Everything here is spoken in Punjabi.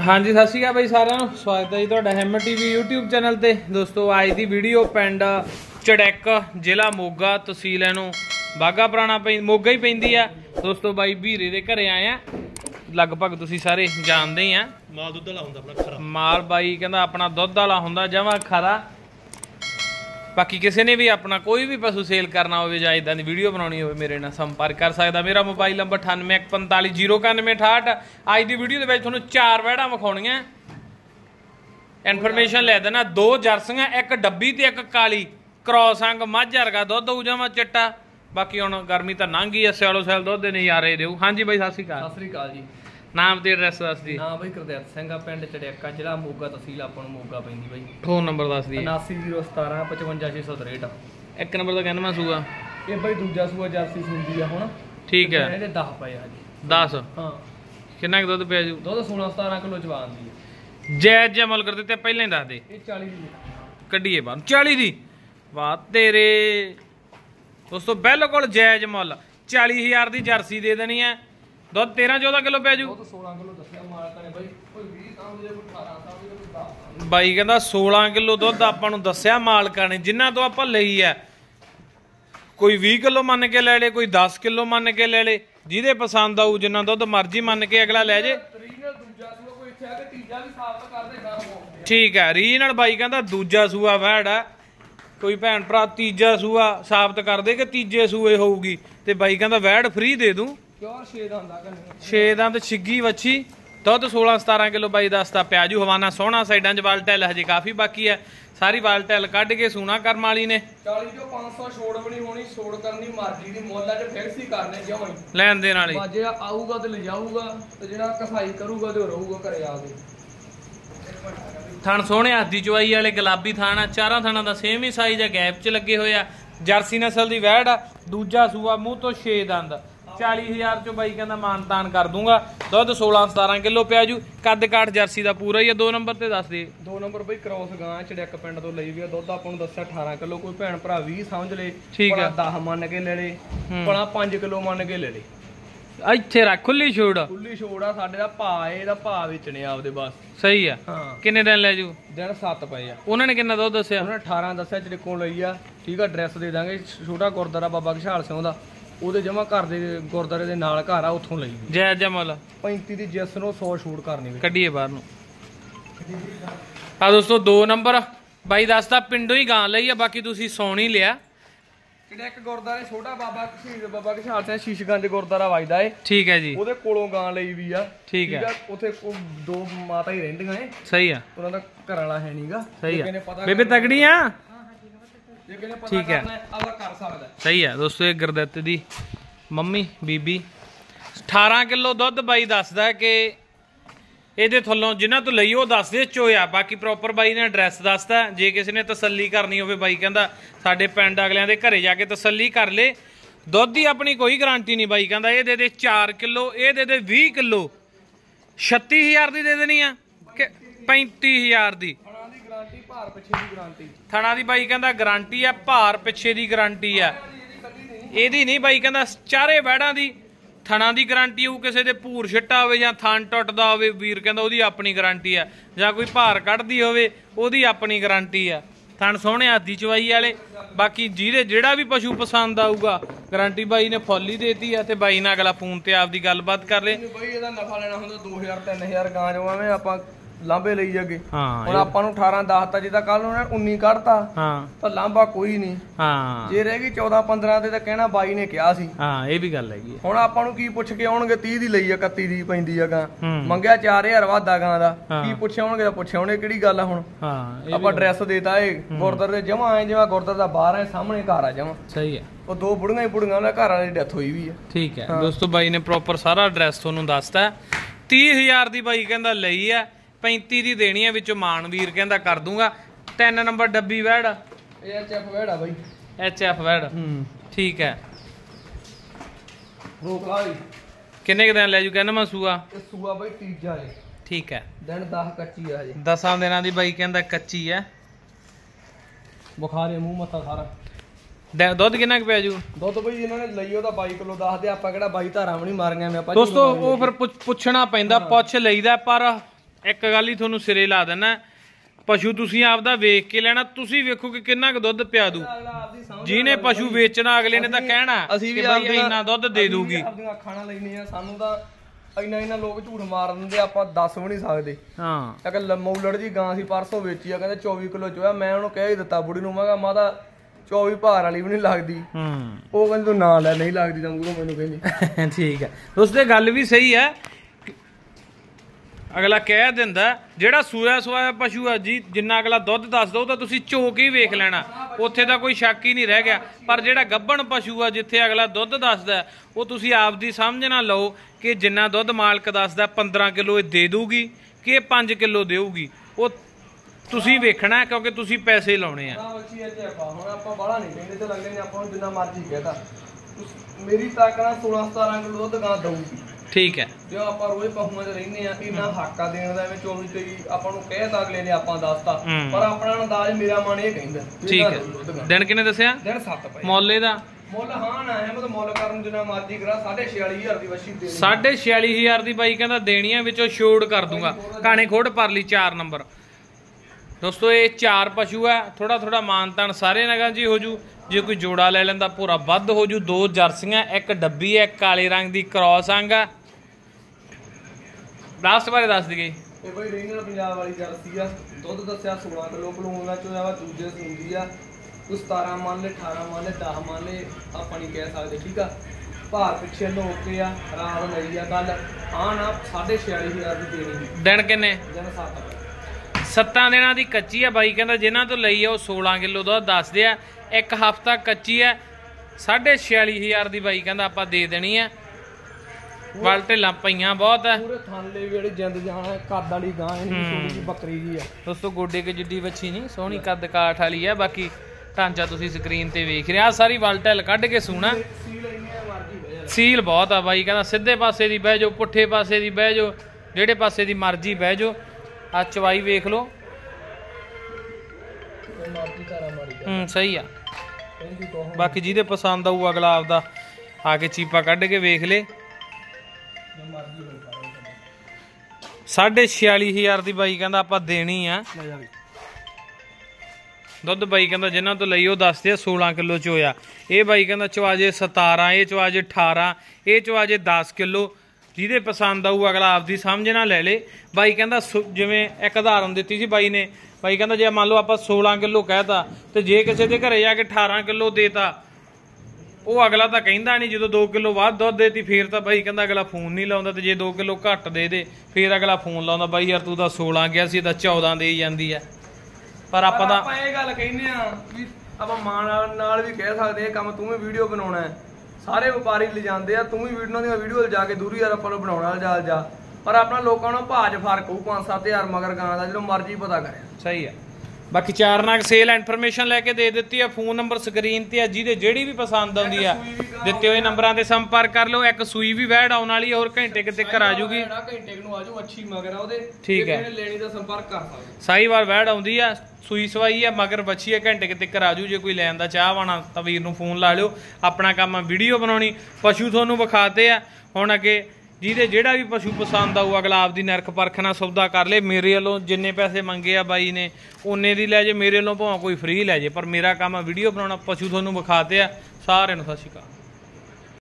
हाँ जी सत श्री अकाल भाई सारा स्वागत है जी तुहाडा हिम्मत टीवी यूट्यूब चैनल ते। दोस्तों अज की वीडियो पिंड चड़ैक जिला मोगा तहसील इनू बाघा पुराना मोगा ही पैंदी है। दोस्तों बाई भीरे दे घरे आए हैं, लगभग तुसीं सारे जानते ही हैं। माल दुद्ध वाला हुंदा अपना खरा, माल बाई कहंदा अपना दुद्ध वाला हुंदा जमा खरा। बाकी किसी ने भी अपना कोई भी पशु सेल करना हो जां इदां दी वीडियो बनानी हो मेरे नाल संपर्क कर सकदा। मेरा मोबाइल नंबर 9815409168। अज की वीडियो दे विच तुहानूं 4 वैड़ां विखाउणीआं, इन्फॉर्मेशन लै देना। 2 जर्सियां, एक डब्बी ते एक काली क्रॉस अंग मझ वर्गा दुद्ध हो जावा चिट्टा। बाकी हुण गर्मी तां लंघ गई, सियालो सियाल दुद्ध दे नज़ारे दिओ। हाँ जी बाई सत श्री अकाल जी। नाम ते एड्रैस दस दी। नाम भाई गुरदैत सिंह आ, पिंड चड़ैका जिला मोगा तहसील आपां नूं मोगा पैंदी बाई। फोन नंबर दस दी 7901755663। एक नंबर दा कहना सूआ ये भाई दूजा सूआ जर्सी सूंदी आ हुण। ठीक है, ਇਹਦੇ 10 ਪਏ ਆ ਜੀ। 10 ਹਾਂ। ਕਿੰਨਾ ਕੁ ਦੁੱਧ ਪਿਆ ਜੂ? ਦੁੱਧ 16-17 ਕਿਲੋ ਜਵਾਨ ਦੀ ਹੈ। ਜਾਇਜ਼ ਜੇ ਅਮਲ ਕਰਦੇ ਤੇ ਪਹਿਲਾਂ ਹੀ ਦੱਸ ਦੇ। ਇਹ 40 ਦੀ ਕੱਢੀਏ ਬਾਹਰ 40 ਦੀ। ਵਾਹ ਤੇਰੇ ਦੋਸਤੋ ਬਿਲਕੁਲ ਜਾਇਜ਼ ਮੁੱਲ 40000 ਦੀ ਜਰਸੀ ਦੇ ਦੇਣੀ ਹੈ। ਦੁੱਧ 13-14 ਕਿਲੋ ਪੈ ਜੂ। ਦੁੱਧ 16 ਕਿਲੋ ਦੱਸਿਆ ਮਾਲਕਾਂ ਨੇ ਬਾਈ, ਕੋਈ 20 ਸਾਲ ਦੇ, ਕੋਈ 18 ਸਾਲ ਦੇ, ਕੋਈ 10। ਬਾਈ ਕਹਿੰਦਾ 16 ਕਿਲੋ ਦੁੱਧ ਆਪਾਂ ਨੂੰ ਦੱਸਿਆ ਮਾਲਕਾਂ ਨੇ, ਜਿਨ੍ਹਾਂ ਤੋਂ ਆਪਾਂ ਲਈ ਹੈ। ਕੋਈ 20 ਕਿਲੋ ਮੰਨ ਕੇ ਲੈ ਲੇ, ਕੋਈ 10 ਕਿਲੋ ਮੰਨ ਕੇ ਲੈ ਲੇ, ਜਿਹਦੇ ਪਸੰਦ ਆਊ ਜਿੰਨਾ ਦੁੱਧ ਮਰਜ਼ੀ ਮੰਨ ਕੇ ਅਗਲਾ ਲੈ ਜੇ। ਠੀਕ ਹੈ, ਰੀਜਨਲ ਬਾਈ ਕਹਿੰਦਾ ਦੂਜਾ ਸੂਆ ਵੈੜ ਹੈ। ਕੋਈ ਭੈਣ ਭਰਾ ਤੀਜਾ ਸੂਆ ਸਾਬਤ ਕਰ ਦੇ ਕਿ ਤੀਜੇ ਸੂਏ ਹੋਊਗੀ ਤੇ ਬਾਈ ਕਹਿੰਦਾ ਵੈੜ ਫ੍ਰੀ ਦੇ ਦੂੰ। 6 ਦੰਦ ਛਿੱਗੀ ਵੱਛੀ, ਦੁੱਧ 16-17 ਕਿਲੋ ਬਾਈ ਦੱਸਦਾ ਪਿਆ ਜੂ। ਹਵਾਨਾ ਸੋਹਣਾ, ਸਾਈਡਾਂ 'ਚ ਵਾਲ ਟੈਲ ਹਜੇ ਕਾਫੀ ਬਾਕੀ ਹੈ। ਸਾਰੀ ਵਾਲ ਟੈਲ ਕੱਢ ਕੇ ਸੂਣਾ ਕਰਮ ਵਾਲੀ ਨੇ। 40 ਤੋਂ 500 ਛੋੜ ਵੀ ਨਹੀਂ ਹੋਣੀ, ਛੋੜ ਕਰਨੀ ਮਰਜ਼ੀ ਦੀ, ਮੁੱਲ ਅੱਜ ਫਿਕਸ ਹੀ ਕਰਨੇ ਜਿਉਂ ਲੈਣ ਦੇਣ ਵਾਲੀ। ਜਿਹੜਾ ਆਊਗਾ ਤੇ ਲਿਜਾਊਗਾ ਤੇ ਜਿਹੜਾ ਕਸਾਈ ਕਰੂਗਾ ਤੇ ਉਹ ਰਹੂਗਾ ਘਰੇ ਆ ਕੇ। ਥਣ ਸੋਹਣੇ ਹੱਥ ਦੀ ਚੁਆਈ ਵਾਲੇ ਗੁਲਾਬੀ ਥਾਣਾ, ਚਾਰਾਂ ਥਾਣਾ ਦਾ ਸੇਮ ਹੀ ਸਾਈਜ਼ ਹੈ, ਗੈਪ 'ਚ ਲੱਗੇ ਹੋਏ ਆ। ਜਰਸੀ ਨਸਲ ਦੀ ਵੈੜ ਆ, ਦੂਜਾ ਸੂਆ, ਮੂੰਹ ਤੋਂ 6 ਦੰਦ। 40000 ਚੋਂ ਬਾਈ ਕਹਿੰਦਾ ਮਾਨ ਤਾਨ ਕਰ ਦੂੰਗਾ। ਦੁੱਧ 16-17 ਕਿਲੋ ਪਿਆ ਜੂ। ਕੱਦ ਕਾਠ ਜਰਸੀ ਦਾ ਪੂਰਾ ਹੀ ਆ। 2 ਨੰਬਰ ਤੇ ਦੱਸ ਦੇ। 2 ਨੰਬਰ ਬਈ ਕ੍ਰੋਸ ਗਾਂ ਚੜੈਕ ਪਿੰਡ ਤੋਂ ਲਈ ਵੀ ਆ। ਦੁੱਧ ਆਪਾਂ ਨੂੰ ਦੱਸਿਆ 18 ਕਿਲੋ। ਕੋਈ ਭੈਣ ਭਰਾ 20 ਸਮਝ ਲੇ, ਠੀਕ ਆ, 10 ਮੰਨ ਕੇ ਲੈ ਲੇ, ਭਲਾ 5 ਕਿਲੋ ਮੰਨ ਕੇ ਲੈ ਲੇ। ਇੱਥੇ ਰੱਖ, ਖੁੱਲੀ ਛੋੜ। ਖੁੱਲੀ ਛੋੜ ਆ। ਸਾਡੇ ਦਾ ਭਾਅ, ਇਹਦਾ ਭਾਅ ਵੇਚਣੇ ਆਪਦੇ ਬਸ। ਸਹੀ ਆ। ਹਾਂ। ਕਿੰਨੇ ਦਿਨ ਲੈ ਜੂ? ਦਿਨ 7 ਪਏ ਆ। ਉਹਨਾਂ ਨੇ ਕਿੰਨਾ ਦੁੱਧ ਦੱਸਿਆ? ਉਹਨਾਂ ਨੇ 18 ਦੱਸਿਆ। ਚੜੈਕੋਂ ਲਈ ਆ। ਠੀਕ ਆ, ਐਡਰੈਸ ਦੇ ਦਾਂਗੇ। ਛੋਟਾ ਗੁਰਦੁਆਰਾ ਬਾਬਾ ਘਸ਼ਾਲ ਸਿੰਘ ਦਾ, ਉਹਦੇ ਜਮਾ ਘਰ ਦੇ ਗੁਰਦੁਆਰੇ ਦੇ ਨਾਲ ਘਰ ਆ, ਉੱਥੋਂ ਲਈ। ਜਾਇਜ਼ ਮੁੱਲ 35 ਦੀ ਜਿਸ ਨੂੰ 100 ਛੂਟ ਕਰਨੀ। ਕੱਢੀਏ ਬਾਹਰ ਨੂੰ। ਆ ਦੋਸਤੋ 2 ਨੰਬਰ ਬਾਈ ਦੱਸਦਾ ਪਿੰਡੋਂ ਹੀ ਗਾਂ ਲਈ ਆ, ਬਾਕੀ ਤੁਸੀਂ ਸੌਣ ਹੀ ਲਿਆ। ਜਿਹੜਾ ਇੱਕ ਗੁਰਦੁਆਰੇ ਛੋਟਾ ਬਾਬਾ ਘਸ਼ਾਲ ਸਿੰਘ ਸ਼ੀਸ਼ਗੰਜ ਗੁਰਦੁਆਰਾ ਵੱਜਦਾ ਏ। ਠੀਕ ਹੈ ਜੀ। ਉਹਦੇ ਕੋਲੋਂ ਗਾਂ ਲਈ ਵੀ ਆ। ਠੀਕ ਹੈ। ਉੱਥੇ 2 ਮਾਤਾ ਹੀ ਰਹਿੰਦੀਆਂ ਏ। ਸਹੀ ਆ। ਉਹਨਾਂ ਦਾ ਘਰ ਵਾਲਾ ਹੈ ਨਹੀਂਗਾ। ਸਹੀ ਆ। ਬੇਬੇ ਤਗੜੀ ਆ। ਠੀਕ ਹੈ, ਕਰ ਸਕਦਾ। ਸਹੀ ਹੈ ਦੋਸਤੋ। ਇਹ ਗੁਰਦਿੱਤ ਦੀ ਮੰਮੀ ਬੀਬੀ 18 ਕਿਲੋ ਦੁੱਧ ਬਾਈ ਦੱਸਦਾ ਕਿ ਇਹਦੇ ਥੱਲੋਂ ਜਿਨ੍ਹਾਂ ਤੋਂ ਲਈ ਉਹ ਦੱਸਦੇ ਚੋਇਆ। ਬਾਕੀ ਪ੍ਰੋਪਰ ਬਾਈ ਨੇ ਐਡਰੈਸ ਦੱਸਦਾ। ਜੇ ਕਿਸੇ ਨੇ ਤਸੱਲੀ ਕਰਨੀ ਹੋਵੇ ਬਾਈ ਕਹਿੰਦਾ ਸਾਡੇ ਪਿੰਡ ਅਗਲਿਆਂ ਦੇ ਘਰੇ ਜਾ ਕੇ ਤਸੱਲੀ ਕਰ ਲੇ। ਦੁੱਧ ਦੀ ਆਪਣੀ ਕੋਈ ਗਾਰੰਟੀ ਨਹੀਂ ਬਾਈ ਕਹਿੰਦਾ। ਇਹ ਦੇ ਦੇ 4 ਕਿਲੋ, ਇਹ ਦੇ ਦੇ 20 ਕਿਲੋ। 36000 ਦੀ ਦੇ ਦੇਣੀ ਆ ਕਿ 35000 ਦੀ? ਭਾਰ ਪਿੱਛੇ ਦੀ ਗਾਰੰਟੀ। ਥਣਾ ਦੀ ਬਾਈ ਕਹਿੰਦਾ ਗਾਰੰਟੀ ਆ, ਭਾਰ ਪਿੱਛੇ ਦੀ ਗਾਰੰਟੀ ਆ। ਇਹਦੀ ਨਹੀਂ ਬਾਈ ਕਹਿੰਦਾ, ਚਾਰੇ ਵੈੜਾਂ ਦੀ ਥਣਾ ਦੀ ਗਾਰੰਟੀ ਹੋਊ। ਕਿਸੇ ਦੇ ਭੂਰ ਛਿੱਟਾ ਹੋਵੇ ਜਾਂ ਥਣ ਟੁੱਟਦਾ ਹੋਵੇ, ਵੀਰ ਕਹਿੰਦਾ ਉਹਦੀ ਆਪਣੀ ਗਾਰੰਟੀ ਆ। ਜਾਂ ਕੋਈ ਭਾਰ ਕੱਢਦੀ ਹੋਵੇ ਉਹਦੀ ਆਪਣੀ ਗਾਰੰਟੀ ਆ। ਥਣ ਸੋਹਣੇ ਹੱਥ ਦੀ ਚਵਾਈ ਵਾਲੇ। ਬਾਕੀ ਜਿਹਦੇ ਜਿਹੜਾ ਵੀ ਪਸ਼ੂ ਪਸੰਦ ਆਊਗਾ ਗਾਰੰਟੀ ਬਾਈ ਨੇ ਫੁੱਲ ਹੀ ਦੇਤੀ ਆ। ਤੇ ਬਾਈ ਨਾਲ ਅਗਲਾ ਫੋਨ ਤੇ ਆਪਦੀ ਗੱਲਬਾਤ ਕਰ ਲੇ। ਬਾਈ ਇਹਦਾ ਨਫਾ ਲੈਣਾ ਹੁੰਦਾ 2000-3000 ਗਾਂ ਜਵਾਵੇਂ ਆਪਾਂ ਲਾਂਬੇ ਲਈ ਜਾਗੇ। ਹਾਂ, ਹੁਣ ਆਪਾਂ ਨੂੰ 18 ਦੱਸਤਾ, ਜਿੱਦਾਂ ਕੱਲ ਉਹਨਾਂ ਨੇ 19 ਕੱਢਤਾ। ਹਾਂ, ਤਾਂ ਲਾਂਬਾ ਕੋਈ ਨਹੀਂ। ਹਾਂ, ਜੇ ਰਹਿ ਗਈ 14-15 ਤੇ ਤਾਂ ਕਹਿਣਾ ਬਾਈ ਨੇ ਕਿਹਾ ਸੀ। ਹਾਂ, ਇਹ ਵੀ ਗੱਲ ਹੈਗੀ। ਹੁਣ ਆਪਾਂ ਨੂੰ ਕੀ ਪੁੱਛ ਕੇ ਆਉਣਗੇ? 30 ਦੀ ਲਈ ਆ, 31 ਦੀ ਪੈਂਦੀ ਆ ਗਾਂ। ਮੰਗਿਆ 4000 ਵਾਧਾ ਗਾਂ ਦਾ। ਕੀ ਪੁੱਛੇ ਆਉਣਗੇ? ਤਾਂ ਪੁੱਛੇ ਆਉਣੇ ਕਿਹੜੀ ਗੱਲ ਆ? ਹੁਣ ਆਪਾਂ ਐਡਰੈਸ ਦੇਤਾ ਏ ਗੁਰਦੁਆਰੇ ਦੇ, ਜਮਾ ਆਏ ਜਿਵੇਂ ਗੁਰਦੁਆਰੇ ਦਾ ਬਾਹਰ ਆਏ ਸਾਹਮਣੇ ਘਰ ਆ ਜਮਾ। ਸਹੀ ਆ। ਉਹ 2 ਬੁੜੀਆਂ ਹੀ ਬੁੜੀਆਂ, ਉਹਨਾਂ ਘਰ ਵਾਲੀ ਡੈਥ ਹੋਈ ਵੀ ਆ। ਠੀਕ ਹੈ ਦੋਸਤੋ, ਬਾਈ ਨੇ ਪ੍ਰੋਪਰ ਸਾਰਾ ਐਡਰੈਸ ਤੁਹਾਨੂੰ ਦੱਸਤਾ। 30000 ਦੀ ਬਾਈ ਕਹਿੰਦਾ ਲਈ ਆ, 35 ਦੀ ਦੇਣੀ ਹੈ, ਵਿੱਚੋਂ ਮਾਨ ਵੀਰ ਕਹਿੰਦਾ ਕਰ ਦੂੰਗਾ। 3 ਨੰਬਰ ਡੱਬੀ ਵੈੜ, ਇਹ ਐਚਐਫ ਵੈੜ ਆ ਬਾਈ। ਐਚਐਫ ਵੈੜ। ਠੀਕ ਹੈ। ਰੋਕ ਲਾ। ਕਿੰਨੇ ਕ ਦਿਨ ਲੈ ਜੂ ਕਹਿੰਦਾ ਮੈਂ ਸੂਆ? ਇਹ ਸੂਆ ਬਾਈ ਤੀਜਾ ਏ। ਠੀਕ ਹੈ। ਦਿਨ 10 ਕੱਚੀ ਆ ਹਜੇ। 10 ਦਿਨਾਂ ਦੀ ਬਾਈ ਕਹਿੰਦਾ ਕੱਚੀ ਹੈ। ਬੁਖਾਰੇ ਮੂੰਹ ਮੱਥਾ ਸਾਰਾ। ਦੁੱਧ ਕਿੰਨਾ ਕੁ ਪਿਆ ਜੂ? ਦੁੱਧ ਬਈ ਇਹਨਾਂ ਨੇ ਲਈ ਉਹਦਾ 22 ਕਿਲੋ ਦੱਸਦੇ। ਆਪਾਂ ਕਿਹੜਾ 22 ਧਾਰਾਂ ਵੀ ਨਹੀਂ ਮਾਰੀਆਂ। ਮੈਂ ਦੋਸਤੋ ਉਹ ਫਿਰ ਪੁੱਛਣਾ ਪੈਂਦਾ, ਪੁੱਛ ਲਈਦਾ। ਪਰ ਇੱਕ ਗੱਲ ਹੀ ਤੁਹਾਨੂੰ ਸਿਰੇ ਲਾ ਦੇਣਾ, ਪਸ਼ੂ ਤੁਸੀਂ ਆਪਦਾ ਵੇਖ ਕੇ ਲੈਣਾ, ਤੁਸੀਂ ਵੇਖੋ ਕਿ ਕਿੰਨਾ ਕੁ ਦੁੱਧ ਪਿਆ ਦੂ। ਜਿਹਨੇ ਪਸ਼ੂ ਵੇਚਣਾ ਅਗਲੇ ਨੇ ਤਾਂ ਕਹਿਣਾ ਅਸੀਂ ਵੀ ਬਈ ਇੰਨਾ ਦੁੱਧ ਦੇ ਦੂਗੀ। ਆਪਦੀਆਂ ਅੱਖਾਂ ਨਾਲ ਲੈਨੇ ਆ, ਸਾਨੂੰ ਤਾਂ ਇੰਨਾ ਲੋਕ ਝੂਠ ਮਾਰ ਦਿੰਦੇ, ਆਪਾਂ ਦੱਸ ਵੀ ਨਹੀਂ ਸਕਦੇ। ਹਾਂ ਇੱਕ ਮੌਲੜ ਜੀ ਗਾਂ ਸੀ ਪਰਸੋਂ ਵੇਚੀ ਆ, ਕਹਿੰਦੇ 24 ਕਿਲੋ ਚੋਇਆ। ਮੈਂ ਉਹਨੂੰ ਕਹਿ ਹੀ ਦਿੱਤਾ ਬੁੜੀ ਨੂੰ, ਮੈਂ ਕਿਹਾ ਮਾਤਾ 24 ਭਾਰ ਵਾਲੀ ਵੀ ਨਹੀਂ ਲੱਗਦੀ। ਉਹ ਕਹਿੰਦੀ ਤੂੰ ਨਾ ਲੈ, ਨਹੀਂ ਲੱਗਦੀ ਤਾਂ ਮੂਹਰੋਂ ਮੈਨੂੰ ਕਹਿੰਦੀ। ਠੀਕ ਹੈ ਦੋਸਤੋ, ਗੱਲ ਵੀ ਸਹੀ ਹੈ, ਅਗਲਾ ਕਹਿ ਦਿੰਦਾ ਜਿਹੜਾ ਸੂਆ ਸਵਾਇਆ ਪਸ਼ੂ ਆ ਜੀ, ਜਿੰਨਾ ਅਗਲਾ ਦੁੱਧ ਦੱਸਦਾ ਉਹ ਤਾਂ ਤੁਸੀਂ ਝੋਕ ਹੀ ਵੇਖ ਲੈਣਾ, ਉੱਥੇ ਤਾਂ ਕੋਈ ਸ਼ੱਕ ਹੀ ਨਹੀਂ ਰਹਿ ਗਿਆ। ਪਰ ਜਿਹੜਾ ਗੱਭਣ ਪਸ਼ੂ ਆ, ਜਿੱਥੇ ਅਗਲਾ ਦੁੱਧ ਦੱਸਦਾ, ਉਹ ਤੁਸੀਂ ਆਪਦੀ ਸਮਝ ਨਾਲ ਲਓ ਕਿ ਜਿੰਨਾ ਦੁੱਧ ਮਾਲਕ ਦੱਸਦਾ 15 ਕਿਲੋ ਇਹ ਦੇ ਦੂਗੀ ਕਿ ਇਹ 5 ਕਿਲੋ ਦੇਊਗੀ, ਉਹ ਤੁਸੀਂ ਵੇਖਣਾ, ਕਿਉਂਕਿ ਤੁਸੀਂ ਪੈਸੇ ਲਾਉਣੇ ਆ। ਹੁਣ ਆਪਾਂ ਬਾਹਲਾ ਨਹੀਂ ਕਹਿੰਦੇ ਤੇ ਲੱਗਦੇ ਨੇ, ਆਪਾਂ ਨੂੰ ਜਿੰਨਾ ਮਰਜ਼ੀ ਕਹਤਾ, ਮੇਰੀ ਤਾਕਤ ਨਾਲ 16-17 ਕਿਲੋ ਦੁੱਧ ਗਾਂ ਦਊਗੀ। ਠੀਕ ਹੈ, ਜੋ ਆਪਾਂ ਰੋਜ਼ ਪਸ਼ੂਆਂ 'ਚ ਰਹਿੰਦੇ ਆ, ਇੰਨਾ ਹੱਕ ਆ ਦੇਣ ਦਾ, ਐਵੇਂ 24 ਆਪਾਂ ਨੂੰ ਕਹਿਤਾ ਅਗਲੇ ਨੇ, ਆਪਾਂ ਦੱਸਤਾ, ਪਰ ਆਪਣਾ ਅੰਦਾਜ਼ ਮੇਰਾ ਮਨ ਇਹ ਕਹਿੰਦਾ। ਠੀਕ ਹੈ, ਦਿਨ ਕਿੰਨੇ ਦੱਸਿਆ? ਦਿਨ 7 ਪਏ। ਮੁੱਲ ਇਹਦਾ ਮੁੱਲ ਹਾਂ ਨਾ ਹੈ, ਮਤਲਬ ਮੁੱਲ ਕਰਨ ਜਿੰਨਾ ਮਰਜ਼ੀ ਕਰਾ, 46,000 ਦੀ ਵਸ਼ੀ ਦੇ 46,000 ਦੀ ਬਾਈ ਕਹਿੰਦਾ ਦੇਣੀਆਂ, ਵਿੱਚੋਂ ਛੋੜ ਕਰ ਦੂੰਗਾ। ਕਾਣੇ ਖੋੜ ਪਰਲੀ 4 ਨੰਬਰ। ਦੋਸਤੋ ਇਹ 4 ਪਸ਼ੂ ਹੈ, ਥੋੜਾ ਮਾਨਤਾਨ ਸਾਰੇ ਨਗਾਂ ਜੀ ਹੋ ਜੂ। ਜੇ ਕੋਈ ਜੋੜਾ ਲੈ ਲੈਂਦਾ ਪੂਰਾ ਵੱਧ ਹੋ ਜੂ। 2 ਜਰਸੀਆਂ, 1 ਡੱਬੀ ਹੈ, ਕਾਲੇ ਰੰਗ ਦੀ ਕ੍ਰੋਸ ਅੰਗ ਆ। ਲਾਸਟ ਬਾਰੇ ਦੱਸ ਦਈਏ, ਇਹ ਬਈ ਰੀਜਨਲ ਪੰਜਾਬ ਵਾਲੀ ਜਰਸੀ ਆ। ਦੁੱਧ ਦੱਸਿਆ 16 ਕਿਲੋ ਬਲੂਨ ਚ ਹੋਇਆ ਵਾ, ਦੂਜੇ ਸੂੰਦੀ ਆ। ਕੋਈ 17 ਮੰਨ ਲੈ, 18 ਮੰਨ ਲੈ, 10 ਮੰਨ ਲੈ, ਆਪਾਂ ਨਹੀਂ ਕਹਿ ਸਕਦੇ। ਠੀਕ ਆ, ਭਾਰ ਪਿੱਛੇ ਲੋਕੇ ਆ, ਰਾਤ ਲਈ ਆ ਕੱਲ। ਹਾਂ ਨਾ 46,000 ਦੀ ਦੇਣੀ। ਦਿਨ ਕਿੰਨੇ? ਦਿਨ 7 7 ਦਿਨਾਂ ਦੀ ਕੱਚੀ ਆ ਬਾਈ ਕਹਿੰਦਾ, ਜਿਨ੍ਹਾਂ ਤੋਂ ਲਈ ਆ ਉਹ 16 ਕਿਲੋ ਦੁੱਧ ਦੱਸਦੇ ਆ। 1 ਹਫ਼ਤਾ ਕੱਚੀ ਆ, 46,000 ਦੀ ਬਾਈ ਕਹਿੰਦਾ ਆਪਾਂ ਦੇ ਦੇਣੀ ਆ। ਵੱਲ ਢਿੱਲਾਂ ਪਈਆਂ ਬਹੁਤ ਹੈ, ਪੂਰੇ ਥਾਲੇ ਵੀ ਜਿਹੜੀ ਜਿੰਦ ਜਾਣਾ ਕੱਦ ਵਾਲੀ ਗਾਂ, ਇਹਦੀ ਛੋਟੀ ਜਿਹੀ ਬੱਕਰੀ ਜੀ ਆ ਦੋਸਤੋ। ਗੋਡੇ ਕੇ ਜਿੱਡੀ ਵੱਛੀ ਨਹੀਂ, ਸੋਹਣੀ ਕੱਦ ਕਾਠ ਵਾਲੀ ਆ। ਬਾਕੀ ਢਾਂਚਾ ਤੁਸੀਂ ਸਕਰੀਨ ਤੇ ਵੇਖ ਰਹੇ ਆ, ਸਾਰੀ ਵੱਲ ਢਿੱਲ ਕੱਢ ਕੇ ਸੂਣਾ। ਸੀਲ ਬਹੁਤ ਆ ਬਾਈ ਕਹਿੰਦਾ, ਸਿੱਧੇ ਪਾਸੇ ਦੀ ਬਹਿ ਜਾਓ, ਪੁੱਠੇ ਪਾਸੇ ਦੀ ਬਹਿ ਜਾਓ, ਜਿਹੜੇ ਪਾਸੇ ਦੀ ਮਰਜ਼ੀ ਬਹਿ ਜਾਓ। ਆ ਚਵਾਈ ਵੇਖ ਲਓ, ਸਹੀ ਆ। ਬਾਕੀ ਜਿਹਦੇ ਪਸੰਦ ਆਊ ਅਗਲਾ ਆਪਦਾ ਆ ਕੇ ਚੀਪਾ ਕੱਢ ਕੇ ਵੇਖ ਲੇ। 46,000 ਦੀ ਬਾਈ ਕਹਿੰਦਾ ਆਪਾਂ ਦੇਣੀ ਆ। ਦੁੱਧ ਬਾਈ ਕਹਿੰਦਾ ਜਿਨ੍ਹਾਂ ਤੋਂ ਲਈ ਉਹ ਦੱਸਦੇ ਆ 16 ਕਿਲੋ ਚ ਹੋਇਆ। ਇਹ ਬਾਈ ਕਹਿੰਦਾ ਚਵਾਜੇ 17, ਇਹ ਚਵਾਜੇ 18, ਇਹ ਚਵਾਜੇ 10 ਕਿਲੋ। ਜਿਹਦੇ ਪਸੰਦ ਆਊ ਅਗਲਾ ਆਪਦੀ ਸਮਝ ਨਾਲ ਲੈ ਲੇ। ਬਾਈ ਕਹਿੰਦਾ ਜਿਵੇਂ ਇੱਕ ਉਦਾਹਰਨ ਦਿੱਤੀ ਸੀ ਬਾਈ ਨੇ, ਬਾਈ ਕਹਿੰਦਾ ਜੇ ਮੰਨ ਲਓ ਆਪਾਂ 16 ਕਿਲੋ ਕਹਿਤਾ, ਤੇ ਜੇ ਕਿਸੇ ਦੇ ਘਰੇ ਜਾ ਕੇ 18 ਕਿਲੋ ਦੇਤਾ, ਉਹ ਅਗਲਾ ਤਾਂ ਕਹਿੰਦਾ ਨਹੀਂ। ਜਦੋਂ 2 ਕਿਲੋ ਵੱਧ ਦੁੱਧ ਦੇਤੀ ਫੇਰ ਤਾਂ ਬਾਈ ਕਹਿੰਦਾ ਅਗਲਾ ਫੋਨ ਨਹੀਂ ਲਾਉਂਦਾ, ਤੇ ਜੇ 2 ਕਿਲੋ ਘੱਟ ਦੇ ਫੇਰ ਅਗਲਾ ਫੋਨ ਲਾਉਂਦਾ, ਬਾਈ ਯਾਰ ਤੂੰ ਤਾਂ 16 ਗਿਆ ਸੀ, ਤਾਂ 14 ਦੇ ਜਾਂਦੀ ਆ। ਪਰ ਆਪਾਂ ਇਹ ਗੱਲ ਕਹਿੰਦੇ ਆ ਵੀ ਆਪਾਂ ਮਾਂ ਨਾਲ ਵੀ ਕਹਿ ਸਕਦੇ ਆ, ਕੰਮ ਤੂੰ ਵੀ ਵੀਡੀਓ ਬਣਾਉਣਾ ਹੈ, ਸਾਰੇ ਵਪਾਰੀ ਲਿਜਾਂਦੇ ਆ, ਤੂੰ ਵੀ ਵੀਡੀਓ ਲਿਜਾ ਕੇ ਦੂਰੀ ਯਾਰ ਆਪਾਂ ਨੂੰ ਬਣਾਉਣਾ ਜਾ। ਪਰ ਆਪਣਾ ਲੋਕਾਂ ਨੂੰ ਭਾਜ ਫਰਕ ਹੋਊ 5-7 ਮਗਰ ਗਾਂ ਦਾ, ਜਦੋਂ ਮਰਜ਼ੀ ਪਤਾ ਕਰਿਆ। ਸਹੀ ਆ। ਬਾਕੀ 4 ਨਗ ਸੇਲ ਇਨਫੋਰਮੇਸ਼ਨ ਲੈ ਕੇ ਦੇ ਦਿੱਤੀ ਆ। ਫੋਨ ਨੰਬਰ ਸਕਰੀਨ ਤੇ ਆ, ਜਿਹਦੇ ਜਿਹੜੀ ਵੀ ਪਸੰਦ ਆਉਂਦੀ ਆ ਦਿੱਤੇ ਹੋਏ ਨੰਬਰਾਂ ਤੇ ਸੰਪਰਕ ਕਰ ਲਓ। ਇੱਕ ਸੂਈ ਵੀ ਵੈੜ ਆਉਣ ਵਾਲੀ ਆ, ਹੋਰ ਘੰਟੇ ਕਿਤੇ ਘਰ ਆ ਜੂਗੀ। ਘੰਟੇ ਨੂੰ ਆਜੂ, ਅੱਛੀ ਮਗਰ ਆ ਉਹਦੇ। ਠੀਕ ਹੈ, ਲੈਣੀ ਦਾ ਸੰਪਰਕ ਕਰ ਸਕਦੇ। ਸਾਈਵਾਲ ਵੈੜ ਆਉਂਦੀ ਆ, ਸੂਈ ਸਵਾਈ ਆ, ਮਗਰ ਬੱਚੀ ਆ, ਘੰਟੇ ਕਿਤੇ ਘਰ ਆ ਜੂ। ਜੇ ਕੋਈ ਲੈਣ ਦਾ ਚਾਹਵਾਨਾ ਤਾਂ ਵੀਰ ਨੂੰ ਫੋਨ ਲਾ ਲਿਓ। ਆਪਣਾ ਕੰਮ ਆ ਵੀਡੀਓ ਬਣਾਉਣੀ। ਪਸ਼ੂ ਤੁਹਾਨੂੰ ਵਿਖਾਤੇ ਆ। ਹੁਣ ਅੱਗੇ ਜਿਹਦੇ ਜਿਹੜਾ ਵੀ ਪਸ਼ੂ ਪਸੰਦ ਆਊ ਅਗਲਾ ਆਪਦੀ ਨਿਰਖ ਪਰਖ ਨਾਲ ਸੌਦਾ ਕਰ ਲੇ। ਮੇਰੇ ਵੱਲੋਂ ਜਿੰਨੇ ਪੈਸੇ ਮੰਗੇ ਆ ਬਾਈ ਨੇ ਓਨੇ ਦੀ ਲੈ ਜੇ, ਮੇਰੇ ਵੱਲੋਂ ਭਾਵੇਂ ਕੋਈ ਫ੍ਰੀ ਲੈ ਜੇ, ਪਰ ਮੇਰਾ ਕੰਮ ਆ ਵੀਡੀਓ ਬਣਾਉਣਾ। ਪਸ਼ੂ ਤੁਹਾਨੂੰ ਵਿਖਾਤੇ ਆ। ਸਾਰਿਆਂ ਨੂੰ ਸਤਿ ਸ਼੍ਰੀ ਅਕਾਲ।